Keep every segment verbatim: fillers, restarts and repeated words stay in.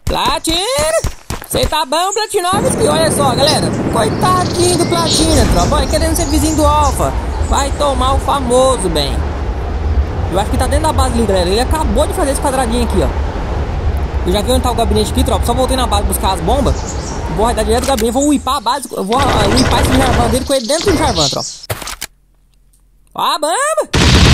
Platina! Você tá bom, Platinovski? Olha só, galera. Coitadinho do Platina, tropa. Olha, querendo ser vizinho do Alpha. Vai tomar o famoso, bem. Eu acho que tá dentro da base ali, galera. Ele acabou de fazer esse quadradinho aqui, ó. Eu já vi onde tá o gabinete aqui, tropa. Só voltei na base buscar as bombas. Vou rodar direto do gabinete. Vou whipar a base. Eu vou whipar esse Jarvan dele com ele dentro do Jarvan, tropa. Ó a bomba!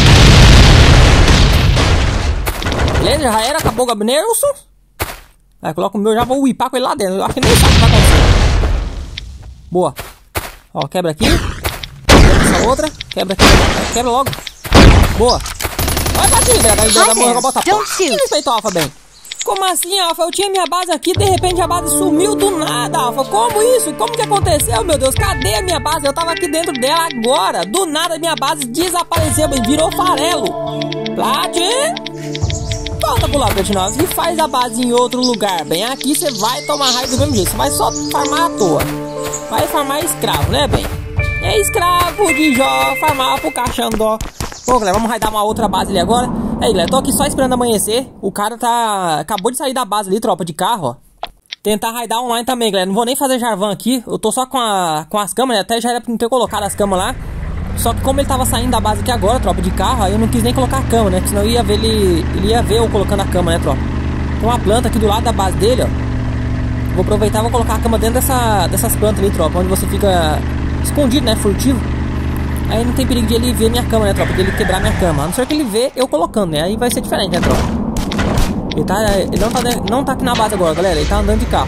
Beleza, já era. Acabou o gabinete. Aí coloca o meu, já vou whipar com ele lá dentro. Eu acho que nem sabe o que vai acontecer. Boa. Ó, quebra aqui. Quebra essa outra. Quebra aqui. Quebra logo. Boa. Olha pra cima, velho. Da morra, bota a porra. Que respeito, Alpha, bem. Como assim, Alpha? Eu tinha minha base aqui, de repente a base sumiu do nada, Alpha. Como isso? Como que aconteceu, meu Deus? Cadê a minha base? Eu tava aqui dentro dela agora. Do nada minha base desapareceu, bem. Virou farelo. Platin. Volta pro lado, Platinovski, e faz a base em outro lugar. Bem, aqui você vai tomar raiva do mesmo jeito. Você vai só farmar à toa. Vai farmar escravo, né, bem? É escravo de Jó, farmar pro caixão dó. Pô, galera, vamos raidar uma outra base ali agora. Aí, galera, tô aqui só esperando amanhecer. O cara tá... acabou de sair da base ali, tropa, de carro, ó. Tentar raidar online também, galera. Não vou nem fazer Jarvan aqui. Eu tô só com, a... com as camas, né? Até já era pra ter colocado as camas lá. Só que como ele tava saindo da base aqui agora, tropa, de carro, aí eu não quis nem colocar a cama, né? Porque senão eu ia ver ele... ele ia ver eu colocando a cama, né, tropa? Tem uma planta aqui do lado da base dele, ó. Vou aproveitar e vou colocar a cama dentro dessa... dessas plantas ali, tropa. Onde você fica escondido, né? Furtivo. Aí não tem perigo de ele ver minha cama, né, tropa? De ele quebrar minha cama. A não ser que ele vê eu colocando, né? Aí vai ser diferente, né, tropa? Ele tá... ele não tá, não tá aqui na base agora, galera. Ele tá andando de carro.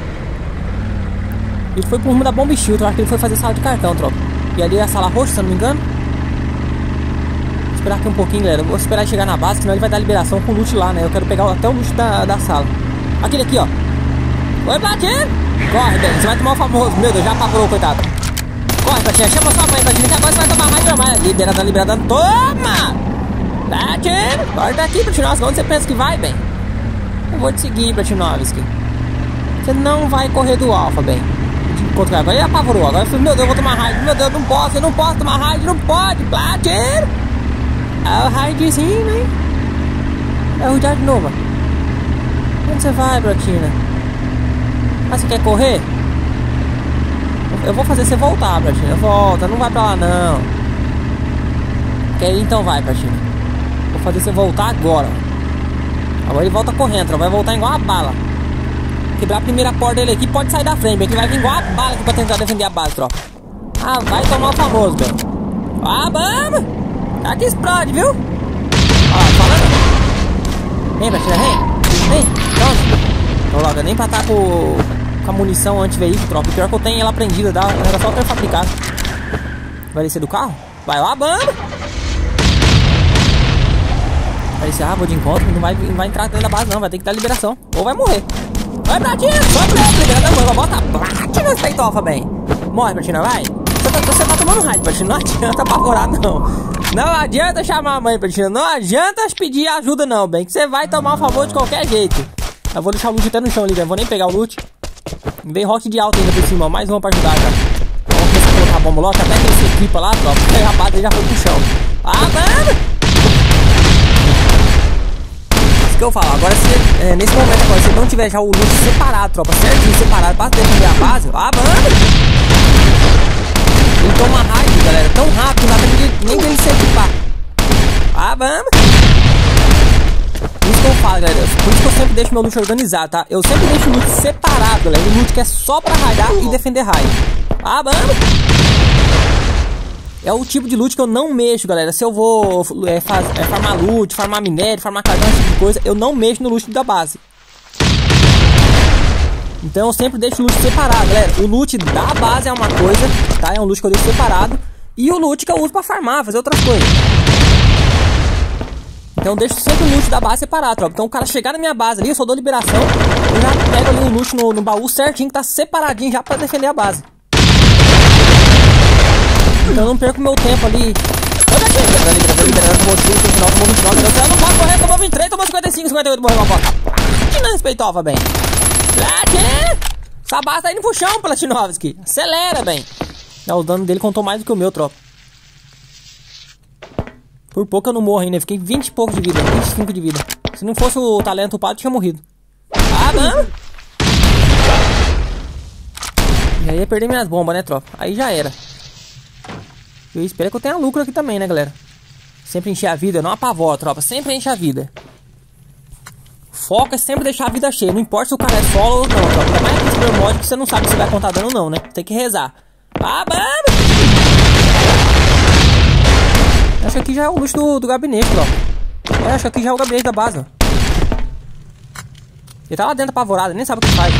Ele foi pro rumo da Bomb Shield. Eu acho que ele foi fazer sala de cartão, tropa. E ali é a sala roxa, se eu não me engano. Vou esperar aqui um pouquinho, galera. Vou esperar ele chegar na base, senão ele vai dar liberação com o loot lá, né? Eu quero pegar até o loot da, da sala. Aquele aqui, ó. Oi, Platina! Corre, velho. Você vai tomar o famoso. Meu Deus, já apavorou, coitado. Corre, Platina. Chama sua mãe, Platina, que agora você vai tomar raiva mais. Liberada, liberada. Toma! Platina! Corre daqui, Platinovski. Onde você pensa que vai, bem? Eu vou te seguir, Platinovski. Você não vai correr do Alpha, bem. Agora ele apavorou. Agora eu falei, meu Deus, eu vou tomar raid. Meu Deus, não posso, eu não posso tomar raid. Não pode, Platina! É o raidzinho, hein? É o de novo. Onde você vai, Platina? Ah, você quer correr? Eu vou fazer você voltar, Platina. Volta, não vai pra lá, não. Quer ir? Então vai, Platina. Vou fazer você voltar agora. Agora ele volta correndo, vai voltar igual a bala. Quebrar a primeira porta dele aqui, pode sair da frente, bem, que vai vir igual a bala aqui pra tentar defender a base, tropa. Ah, vai tomar o famoso, bem. Ah, vamos! Tá que explode, viu? Ó, falando. Vem, Platina, vem. Vem, pronto. Então, logo, nem pra estar com, com a munição anti-veículo, tropa. O pior que eu tenho ela prendida, dá, era só ter fabricado. Vai descer do carro? Vai lá, vamos! Vai descer, ah, vou de encontro, não vai, não vai entrar dentro da base, não. Vai ter que dar liberação. Ou vai morrer. Vai, Platina, só pra ele, liberada, mano. Bota a Platina, respeito, Alpha, bem. Morre, Platina, vai. Você tá, você tá tomando raid, Platina. Não adianta apavorar, não. Não adianta chamar a mãe, Platina. Não adianta pedir ajuda, não, bem. Que você vai tomar um favor de qualquer jeito. Eu vou deixar o loot até no chão ali, velho. Vou nem pegar o loot. Vem rock de alta ainda por cima, ó. Mais uma pra ajudar, cara. Vamos começar a colocar a bomba lote. Até que esse equipa lá, tropa. Aí, rapaz, ele já foi pro chão. Ah, mano! Que eu falo, agora se é, nesse momento agora, se não tiver já o loot separado, tropa, certinho, separado, pra defender a base, ah, mano! Ele toma raid, galera, tão rápido, não dá pra nem dele se equipar. Ah, vamos! Isso que eu falo, galera, por isso que eu sempre deixo meu loot organizado, tá? Eu sempre deixo o loot separado, galera, o loot que é só pra raidar e defender raid. Ah, vamos! É o tipo de loot que eu não mexo, galera. Se eu vou é, faz, é, farmar loot, farmar minério, farmar cartão, esse tipo de coisa, eu não mexo no loot da base. Então eu sempre deixo o loot separado, galera. O loot da base é uma coisa, tá? É um loot que eu deixo separado. E o loot que eu uso pra farmar, fazer outras coisas. Então eu deixo sempre o loot da base separado, tropa. Então o cara chegar na minha base ali, eu só dou liberação. Eu já pego ali o loot no, no baú certinho, que tá separadinho já pra defender a base. Então eu não perco meu tempo ali. Olha aqui, liberando, liberando, tomou cinco, no final tomou vinte e nove, eu não posso correr, tomou vinte e três, tomou cinquenta e cinco, cinquenta e oito, morreu uma bosta. Que não respeitava, bem. Platina! Essa base tá indo pro chão, Platinovski. Acelera, bem. É, o dano dele contou mais do que o meu, tropa. Por pouco eu não morro ainda, fiquei vinte e pouco de vida, vinte e cinco de vida. Se não fosse o talento upado, tinha morrido. Ah, mano. E aí ia perder minhas bombas, né, tropa? Aí já era. Eu espero que eu tenha lucro aqui também, né, galera? Sempre encher a vida, não apavora, tropa. Sempre enche a vida. Foco é sempre deixar a vida cheia. Não importa se o cara é solo ou não, tropa. Ainda mais nesse meu mod que você não sabe se vai contar dano ou não, né? Tem que rezar. Ah, mano! Acho que aqui já é o luxo do, do gabinete, tropa. É, acho que aqui já é o gabinete da base, ó. Ele tá lá dentro apavorado, nem sabe o que faz.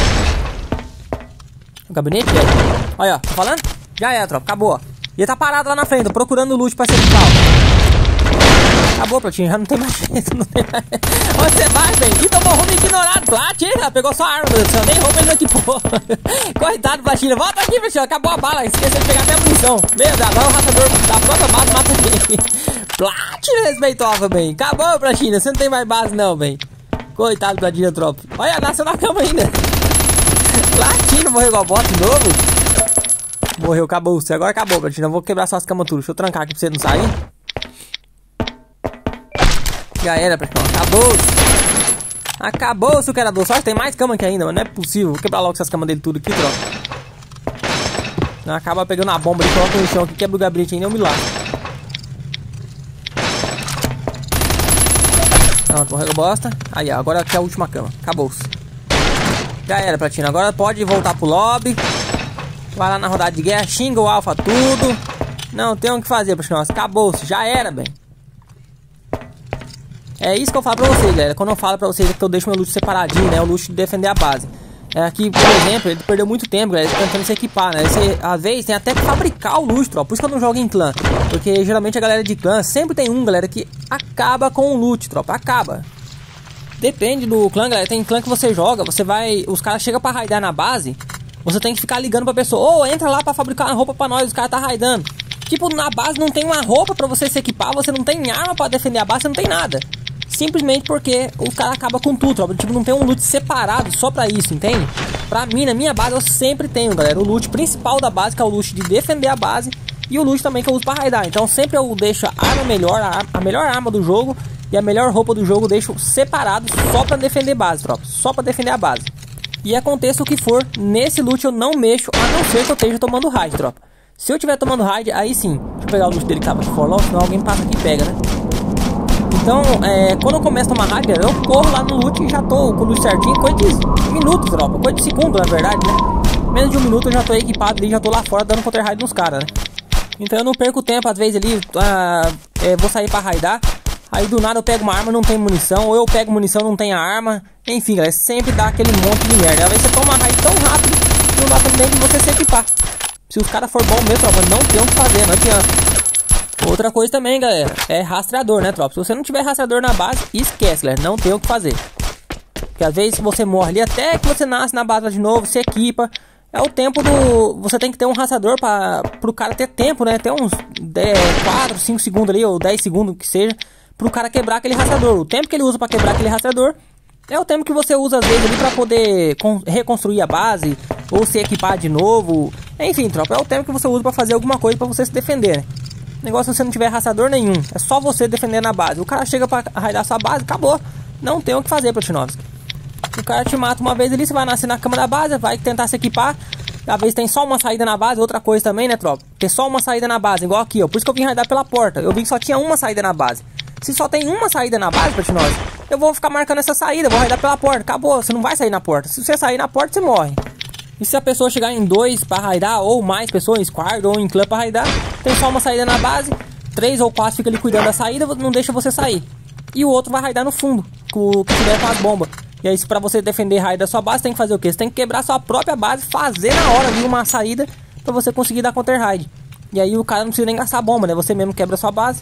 O gabinete, velho. Olha, ó, tô falando? Já é, tropa, acabou. E ele tá parado lá na frente, procurando loot pra ser legal. Acabou, Platinha, já não tem mais jeito, não tem mais... Onde você vai, velho? Ih, tomou rumo ignorado, Platinha, pegou sua arma, meu Deus do céu, nem roubo ele não equipou. Coitado, Platinha, volta aqui, Platinha, acabou a bala, esqueceu de pegar até a munição. Meu Deus, agora o rastrador da própria base mata ele. Platinha, respeitosa, bem. Acabou, Platinha, você não tem mais base não, velho. Coitado, Platinha, tropa. Olha, nasceu na cama ainda. Platinha, morreu igual bota de novo. Morreu, acabou, você agora acabou, Platinha, eu vou quebrar suas camas tudo. Deixa eu trancar aqui pra você não sair. Já era, pessoal. Acabou-se. Acabou-se o quebrador. Só que tem mais cama aqui ainda, mas não é possível. Vou quebrar logo essas camas dele tudo aqui, troca. Não acaba pegando a bomba e coloca no chão aqui, quebra o gabinete ainda, eu me lasco. Pronto, morreu bosta. Aí, ó, agora aqui é a última cama. Acabou-se. Já era, Platina. Agora pode voltar pro lobby. Vai lá na rodada de guerra, xinga o alfa tudo. Não tem o que fazer, Platina. Acabou-se. Já era, bem. É isso que eu falo pra vocês, galera. Quando eu falo pra vocês que eu deixo meu loot separadinho, né? O loot de defender a base. É aqui, por exemplo, ele perdeu muito tempo, galera, tentando se equipar, né? Você, às vezes, tem até que fabricar o loot, tropa. Por isso que eu não jogo em clã. Porque, geralmente, a galera de clã sempre tem um, galera, que acaba com o loot, tropa. Acaba. Depende do clã, galera. Tem clã que você joga, você vai... Os caras chegam pra raidar na base, você tem que ficar ligando pra pessoa. Ô, oh, entra lá pra fabricar uma roupa pra nós, os caras tá raidando. Tipo, na base não tem uma roupa pra você se equipar, você não tem arma pra defender a base, você não tem nada. Simplesmente porque o cara acaba com tudo, tropa. Tipo, não tem um loot separado só pra isso, entende? Pra mim, na minha base, eu sempre tenho, galera, o loot principal da base, que é o loot de defender a base. E o loot também que eu uso pra raidar. Então sempre eu deixo a arma melhor, a, a melhor arma do jogo e a melhor roupa do jogo eu deixo separado só pra defender base, tropa. Só pra defender a base. E aconteça o que for, nesse loot eu não mexo, a não ser que eu esteja tomando raid, tropa. Se eu estiver tomando raid, aí sim. Deixa eu pegar o loot dele que tava aqui fora logo, senão alguém passa aqui e pega, né? Então, é, quando eu começo a tomar raid, eu corro lá no loot e já tô com o loot certinho, coisa de minutos, tropa, coisa de segundo, na verdade, né? Menos de um minuto eu já tô equipado ali, já tô lá fora dando counter raid nos caras, né? Então eu não perco tempo, às vezes ali, ah, é, vou sair pra raidar, aí do nada eu pego uma arma, não tem munição, ou eu pego munição, não tem a arma, enfim, galera, sempre dá aquele monte de merda. Às vezes você toma uma raid tão rápido que não dá também de você se equipar. Se os caras for bom mesmo, tropa, não tem o que fazer, não adianta. Outra coisa também, galera, é rastreador, né, tropa? Se você não tiver rastreador na base, esquece, galera, não tem o que fazer. Porque às vezes você morre ali, até que você nasce na base de novo, se equipa. É o tempo do... Você tem que ter um rastreador para pro cara ter tempo, né? Ter uns dez, quatro, cinco segundos ali, ou dez segundos que seja, pro cara quebrar aquele rastreador. O tempo que ele usa para quebrar aquele rastreador é o tempo que você usa às vezes ali para poder reconstruir a base, ou se equipar de novo. Enfim, tropa, é o tempo que você usa para fazer alguma coisa para você se defender, né? O negócio é se você não tiver rastreador nenhum, é só você defender na base. O cara chega pra raidar sua base, acabou. Não tem o que fazer, Platinovski. O cara te mata uma vez ali, você vai nascer na cama da base, vai tentar se equipar. Às vezes tem só uma saída na base, outra coisa também, né, tropa? Tem só uma saída na base, igual aqui, ó. Por isso que eu vim raidar pela porta. Eu vi que só tinha uma saída na base. Se só tem uma saída na base, Platinovski, eu vou ficar marcando essa saída, vou raidar pela porta. Acabou, você não vai sair na porta. Se você sair na porta, você morre. E se a pessoa chegar em dois pra raidar, ou mais pessoas, em squad ou em clã pra raidar, tem só uma saída na base, três ou quatro fica ali cuidando da saída, não deixa você sair. E o outro vai raidar no fundo, o que tiver com as bombas. E aí, pra você defender raid da sua base, tem que fazer o quê? Você tem que quebrar sua própria base, fazer na hora ali uma saída pra você conseguir dar counter raid. E aí o cara não precisa nem gastar bomba, né? Você mesmo quebra sua base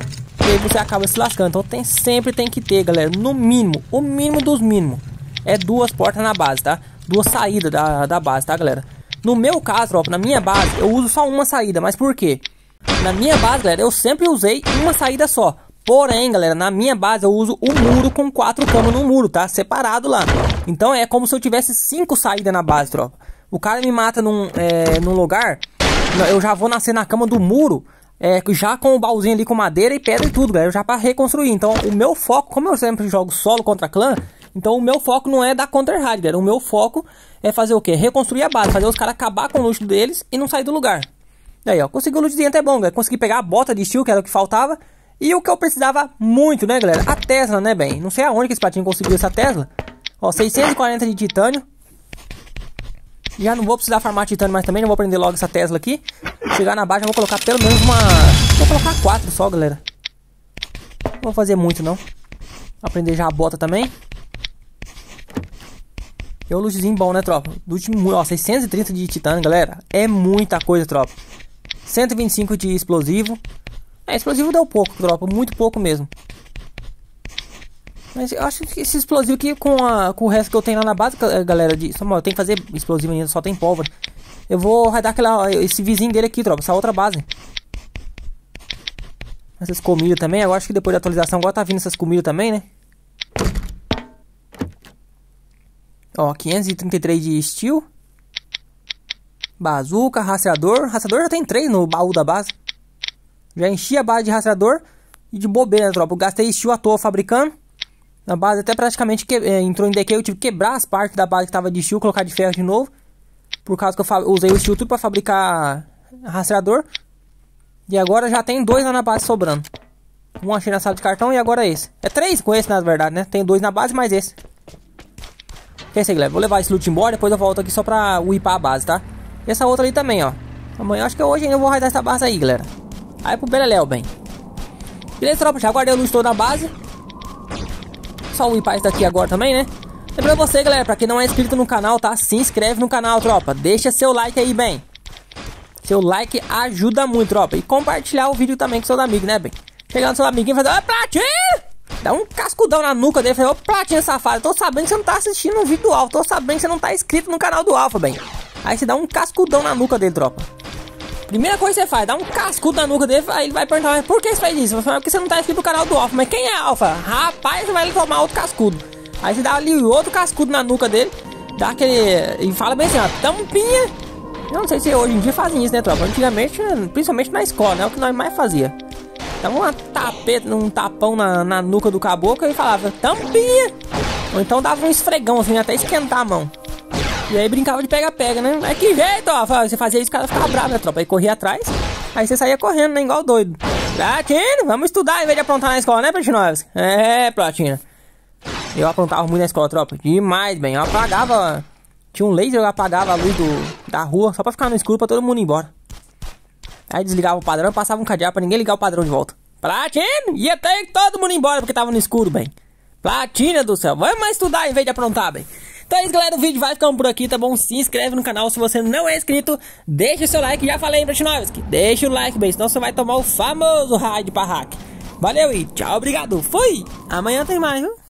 e aí você acaba se lascando. Então tem, sempre tem que ter, galera, no mínimo, o mínimo dos mínimos, é duas portas na base, tá? Duas saídas da, da base, tá, galera? No meu caso, tropa, na minha base, eu uso só uma saída. Mas por quê? Na minha base, galera, eu sempre usei uma saída só. Porém, galera, na minha base eu uso um muro com quatro camas no muro, tá? Separado lá. Então é como se eu tivesse cinco saídas na base, tropa. O cara me mata num, é, num lugar, eu já vou nascer na cama do muro, é, já com o baúzinho ali com madeira e pedra e tudo, galera, já pra reconstruir. Então o meu foco, como eu sempre jogo solo contra clã, Então o meu foco não é dar counter-raid, galera. O meu foco é fazer o quê? Reconstruir a base, fazer os caras acabar com o luxo deles e não sair do lugar. Daí, ó, consegui o lootzinho até bom, galera. Consegui pegar a bota de steel, que era o que faltava. E o que eu precisava muito, né, galera? A Tesla, né, bem? Não sei aonde que esse patinho conseguiu essa Tesla. Ó, seiscentos e quarenta de titânio. Já não vou precisar farmar titânio mais também. Já vou prender logo essa Tesla aqui. Chegar na base, já vou colocar pelo menos uma... Vou colocar quatro só, galera. Não vou fazer muito, não. Aprender já a bota também. E o lootzinho bom, né, tropa? Loot, ó, seiscentos e trinta de titânio, galera. É muita coisa, tropa. cento e vinte e cinco de explosivo. É, explosivo deu pouco, tropa. Muito pouco mesmo. Mas eu acho que esse explosivo aqui com, a, com o resto que eu tenho lá na base, galera, de, só, eu tenho que fazer explosivo ainda, só tem pólvora. Eu vou raidar aquela, esse vizinho dele aqui, tropa, essa outra base. Essas comidas também, eu acho que depois da atualização agora tá vindo essas comidas também, né? Ó, quinhentos e trinta e três de steel. Bazuca, rastreador. Rastreador já tem três no baú da base. Já enchi a base de rastreador. E de bobeira, né, tropa? Eu gastei steel à toa fabricando. A base até praticamente que, é, entrou em decay. Eu tive que quebrar as partes da base que tava de steel, colocar de ferro de novo. Por causa que eu usei o steel tudo pra fabricar rastreador. E agora já tem dois lá na base sobrando. Um achei na sala de cartão e agora esse. É três com esse, na verdade, né? Tem dois na base mais esse. Que é isso aí, galera. Vou levar esse loot embora. Depois eu volto aqui só pra upar a base, tá? E essa outra ali também, ó. Amanhã, acho que hoje ainda eu vou raidar essa base aí, galera. Aí pro Beleléu, bem. Beleza, tropa? Já guardei o loot todo na base. Só upar isso daqui agora também, né? Lembrando você, galera, pra quem não é inscrito no canal, tá? Se inscreve no canal, tropa. Deixa seu like aí, bem. Seu like ajuda muito, tropa. E compartilhar o vídeo também com seus amigos, né, bem? Chegar no seu amiguinho e fazer: ô, Platinha! Dá um cascudão na nuca dele. Ô, Platinha safado, tô sabendo que você não tá assistindo o vídeo do Alpha. Tô sabendo que você não tá inscrito no canal do Alpha, bem. Aí você dá um cascudão na nuca dele, tropa. Primeira coisa que você faz, dá um cascudo na nuca dele. Aí ele vai perguntar: mas por que você faz isso? Você fala: porque você não tá inscrito no canal do Alpha. Mas quem é Alpha? Rapaz, você vai tomar outro cascudo. Aí você dá ali outro cascudo na nuca dele. Dá aquele... E fala bem assim, ó: tampinha. Eu não sei se hoje em dia fazem isso, né, tropa? Antigamente, principalmente na escola, né? O que nós mais fazia. Dava uma tapeta, um tapão na, na nuca do caboclo e falava: tampinha. Ou então dava um esfregão, assim, até esquentar a mão. E aí brincava de pega-pega, né? Mas que jeito, ó. Você fazia isso, o cara ficava bravo, né, tropa? Aí corria atrás, aí você saía correndo, né? Igual doido. Platina, vamos estudar em vez de aprontar na escola, né, Platinovski? É, Platina. Eu aprontava muito na escola, tropa. Demais, bem. Eu apagava... Tinha um laser, eu apagava a luz do, da rua, só pra ficar no escuro, pra todo mundo ir embora. Aí desligava o padrão, passava um cadeado pra ninguém ligar o padrão de volta. Platina! Ia ter que todo mundo ir embora porque tava no escuro, bem. Platina do céu. Vamos mais estudar em vez de aprontar, bem. Então é isso, galera. O vídeo vai ficando por aqui, tá bom? Se inscreve no canal se você não é inscrito. Deixa o seu like. Já falei, hein, Platinovski? Deixa o like, bem. Senão você vai tomar o famoso raid pra hack. Valeu e tchau, obrigado. Fui! Amanhã tem mais, viu?